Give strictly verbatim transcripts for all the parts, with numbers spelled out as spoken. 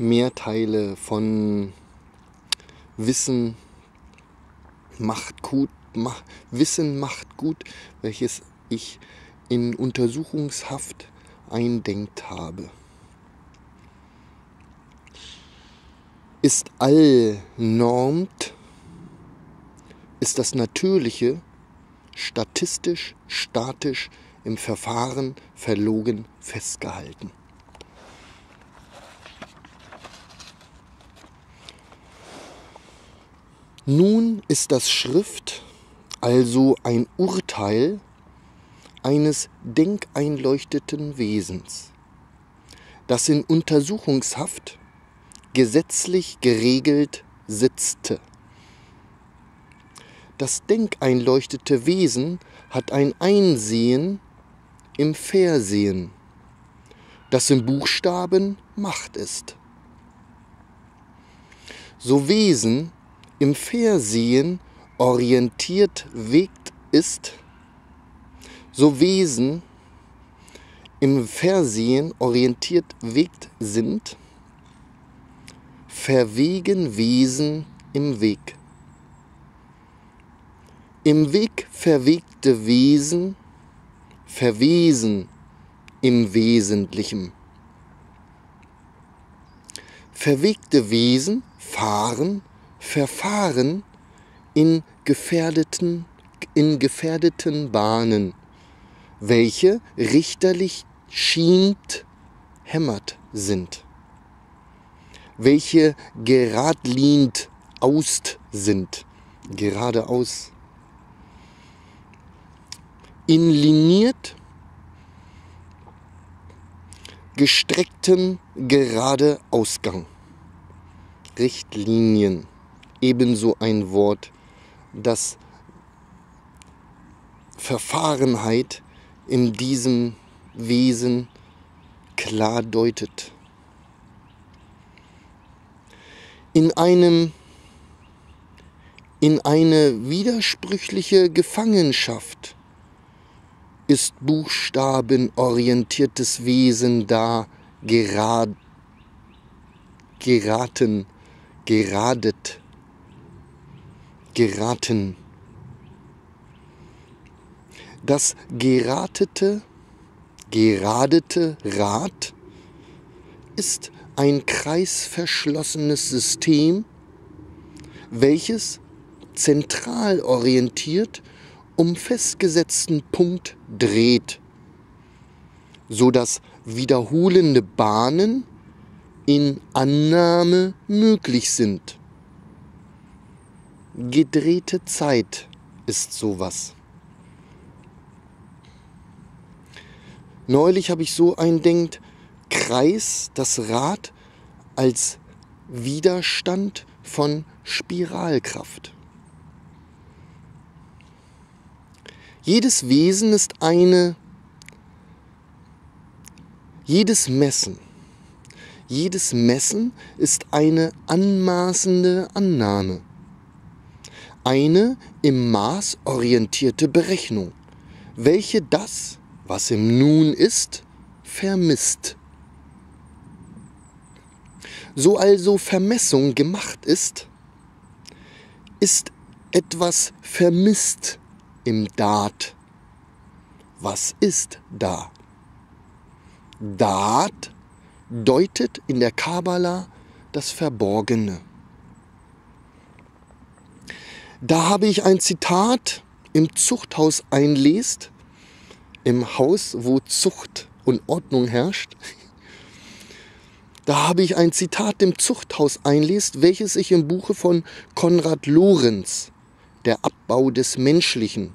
Mehrteile von Wissen macht gut, mach, Wissen macht gut, welches ich in Untersuchungshaft eindenkt habe. Ist allnormt, ist das Natürliche statistisch, statisch im Verfahren verlogen festgehalten. Nun ist das Schrift also ein Urteil eines denkeinleuchteten Wesens, das in Untersuchungshaft gesetzlich geregelt sitzte. Das denkeinleuchtete Wesen hat ein Einsehen im Versehen, das im Buchstaben Macht ist. So Wesen im Versehen orientiert wegt ist, so Wesen im Versehen orientiert wegt sind, verwegen Wesen im Weg. Im Weg verwegte Wesen verwesen im Wesentlichen. Verwegte Wesen fahren, verfahren in gefährdeten, in gefährdeten Bahnen, welche richterlich schient hämmert sind, welche geradlint aust sind, geradeaus, inliniert, gestreckten gerade Ausgang, Richtlinien, ebenso ein Wort, das Verfahrenheit in diesem Wesen klar deutet. In einem, in eine widersprüchliche Gefangenschaft ist buchstabenorientiertes Wesen da gerad, geraten, geradet, geraten. Das geratete, geradete Rad ist ein kreisverschlossenes System, welches zentral orientiert um festgesetzten Punkt dreht, so dass wiederholende Bahnen in Annahme möglich sind. Gedrehte Zeit ist sowas. Neulich habe ich so eindenkt, Kreis, das Rad als Widerstand von Spiralkraft. Jedes Wesen ist eine, jedes Messen, jedes Messen ist eine anmaßende Annahme, eine im Maß orientierte Berechnung, welche das, was im Nun ist, vermisst. So also Vermessung gemacht ist, ist etwas vermisst im Dat. Was ist da? Dat deutet in der Kabbala das Verborgene. Da habe ich ein Zitat im Zuchthaus einlest, im Haus, wo Zucht und Ordnung herrscht. Da habe ich ein Zitat im Zuchthaus einlest, welches ich im Buche von Konrad Lorenz, Der Abbau des Menschlichen,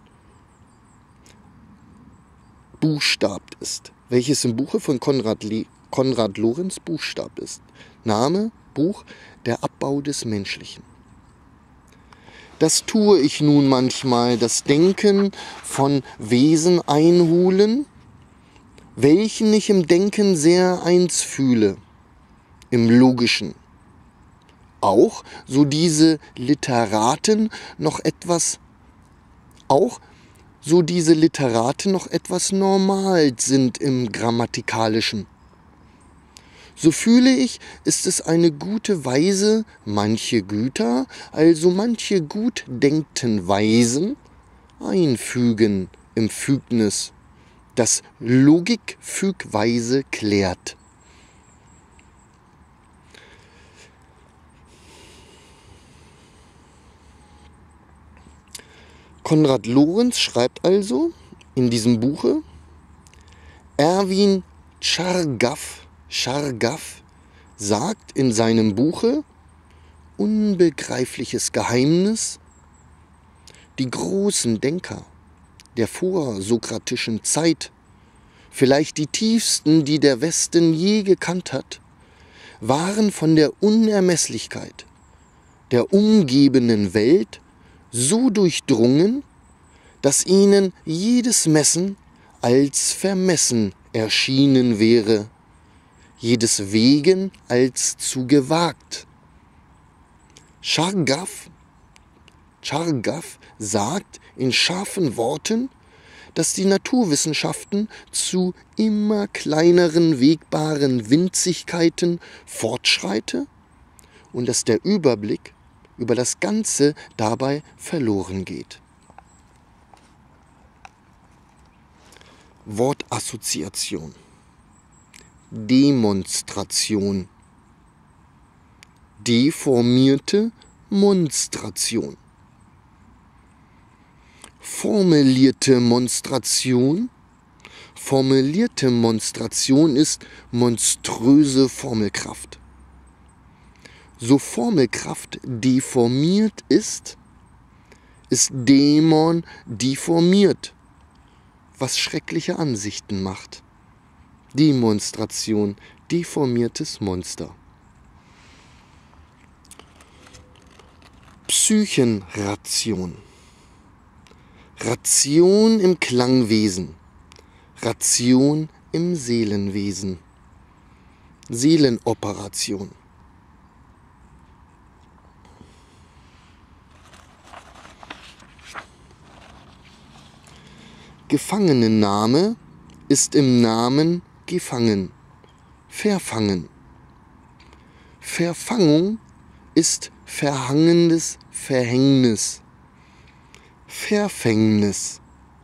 buchstabt ist. Welches im Buche von Konrad, Le- Konrad Lorenz buchstabt ist. Name, Buch, Der Abbau des Menschlichen. Das tue ich nun manchmal, das Denken von Wesen einholen, welchen ich im Denken sehr eins fühle, im Logischen. Auch so diese Literaten noch etwas, auch so diese Literaten noch etwas normal sind im Grammatikalischen. So fühle ich, ist es eine gute Weise, manche Güter, also manche gut denkten Weisen, einfügen im Fügnis, das Logik fügweise klärt. Konrad Lorenz schreibt also in diesem Buche, Erwin Chargaff, Chargaff sagt in seinem Buche Unbegreifliches Geheimnis, die großen Denker der vorsokratischen Zeit, vielleicht die tiefsten, die der Westen je gekannt hat, waren von der Unermesslichkeit der umgebenden Welt so durchdrungen, dass ihnen jedes Messen als vermessen erschienen wäre, jedes Wegen als zu gewagt. Chargaff, Chargaff sagt in scharfen Worten, dass die Naturwissenschaften zu immer kleineren wegbaren Winzigkeiten fortschreite und dass der Überblick über das Ganze dabei verloren geht. Wortassoziation. Demonstration. Deformierte Monstration. Formulierte Monstration. Formulierte Monstration ist monströse Formelkraft. So Formelkraft deformiert ist, ist Dämon deformiert, was schreckliche Ansichten macht. Demonstration, deformiertes Monster. Psychenration. Ration im Klangwesen, Ration im Seelenwesen. Seelenoperation. Gefangenennahme ist im Namen gefangen, verfangen. Verfangung ist verhangendes Verhängnis, Verfängnis.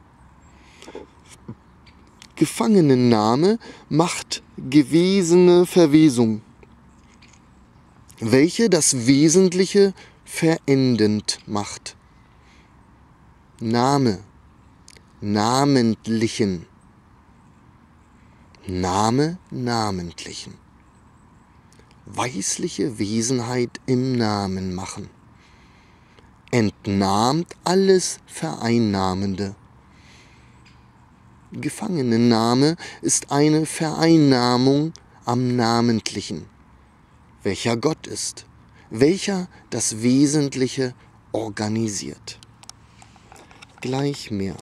Gefangenennahme macht gewesene Verwesung, welche das Wesentliche verendend macht. Name, namentlichen, Name namentlichen, weisliche Wesenheit im Namen machen, entnahmt alles Vereinnahmende. Gefangenennahme ist eine Vereinnahmung am Namentlichen, welcher Gott ist, welcher das Wesentliche organisiert. Gleich mehr.